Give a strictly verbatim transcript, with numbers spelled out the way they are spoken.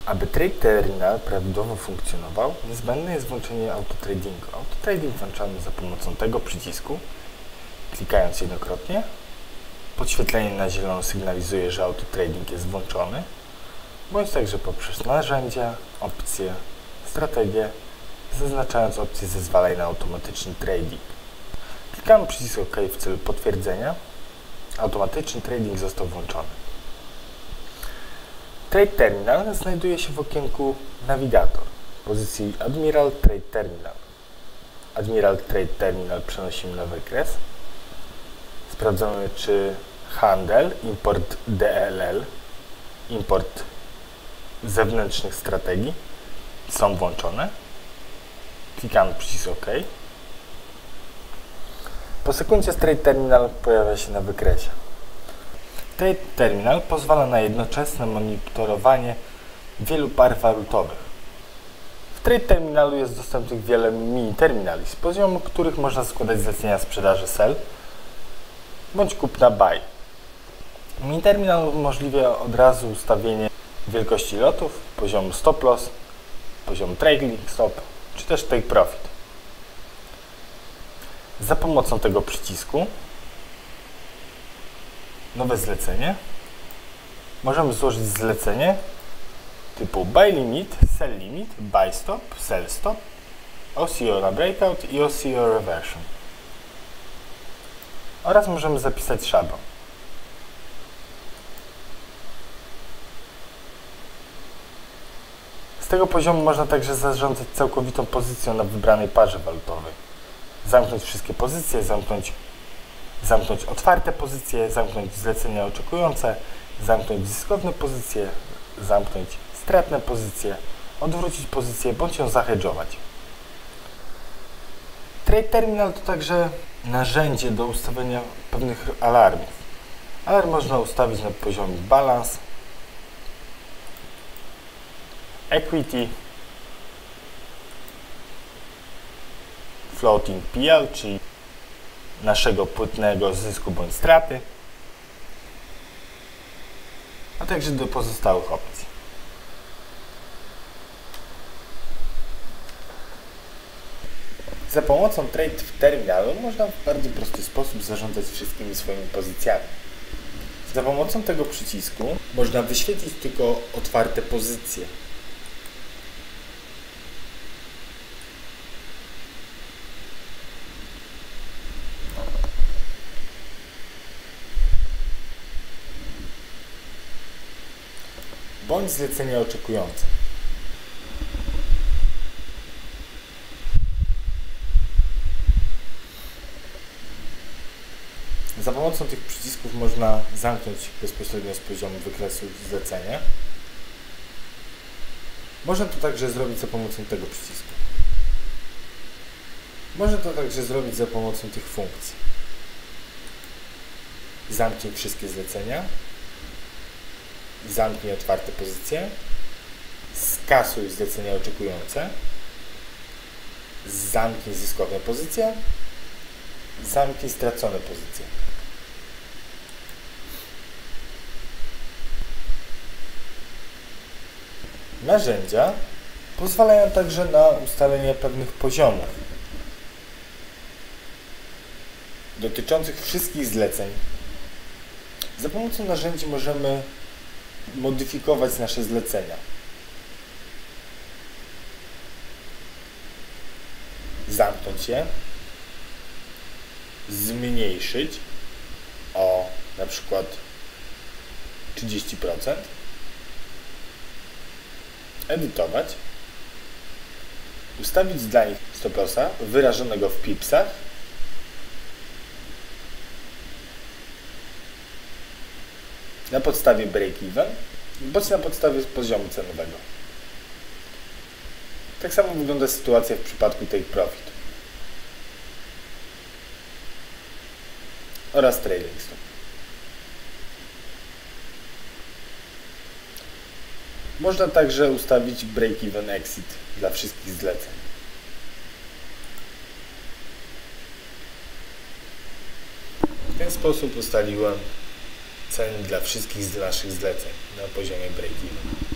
Aby trade terminal prawidłowo funkcjonował, niezbędne jest włączenie autotradingu. Autotrading włączamy za pomocą tego przycisku, klikając jednokrotnie. Podświetlenie na zielono sygnalizuje, że autotrading jest włączony, bądź także poprzez narzędzia, opcje, strategie, zaznaczając opcję zezwalaj na automatyczny trading. Klikamy przycisk OK w celu potwierdzenia. Automatyczny trading został włączony. Trade Terminal znajduje się w okienku Nawigator w pozycji Admiral Trade Terminal. Admiral Trade Terminal przenosimy na wykres. Sprawdzamy, czy handel, import D L L, import zewnętrznych strategii są włączone. Klikamy przycisk OK. Po sekundzie Trade Terminal pojawia się na wykresie. Trade Terminal pozwala na jednoczesne monitorowanie wielu par walutowych. W Trade Terminalu jest dostępnych wiele mini terminali, z poziomu których można składać zlecenia sprzedaży sell bądź kupna buy. Mini terminal umożliwia od razu ustawienie wielkości lotów, poziomu stop loss, poziomu trailing stop czy też take profit. Za pomocą tego przycisku nowe zlecenie możemy złożyć zlecenie typu buy limit, sell limit, buy stop, sell stop, O C O na breakout i O C O reversion. Oraz możemy zapisać szablon. Z tego poziomu można także zarządzać całkowitą pozycją na wybranej parze walutowej. Zamknąć wszystkie pozycje, zamknąć, zamknąć otwarte pozycje, zamknąć zlecenia oczekujące, zamknąć zyskowne pozycje, zamknąć stratne pozycje, odwrócić pozycję bądź ją zahedżować. Trade Terminal to także narzędzie do ustawienia pewnych alarmów. Alarm można ustawić na poziomie balance, equity, floating P L, czyli naszego płynnego zysku bądź straty, a także do pozostałych opcji. Za pomocą Trade Terminalu można w bardzo prosty sposób zarządzać wszystkimi swoimi pozycjami. Za pomocą tego przycisku można wyświetlić tylko otwarte pozycje. Bądź zlecenia oczekujące. Za pomocą tych przycisków można zamknąć bezpośrednio z poziomu wykresu zlecenie. Można to także zrobić za pomocą tego przycisku. Można to także zrobić za pomocą tych funkcji. Zamknij wszystkie zlecenia. Zamknij otwarte pozycje. Skasuj zlecenia oczekujące. Zamknij zyskowne pozycje. Zamknij stracone pozycje. Narzędzia pozwalają także na ustalenie pewnych poziomów dotyczących wszystkich zleceń. Za pomocą narzędzi możemy modyfikować nasze zlecenia. Zamknąć je, zmniejszyć o na przykład trzydzieści procent, edytować, ustawić dla nich stop lossa wyrażonego w pipsach, na podstawie break-even bądź na podstawie poziomu cenowego. Tak samo wygląda sytuacja w przypadku take profit oraz trailing stop. Można także ustawić break-even exit dla wszystkich zleceń. W ten sposób ustaliłem ceny dla wszystkich z naszych zleceń na poziomie break-even.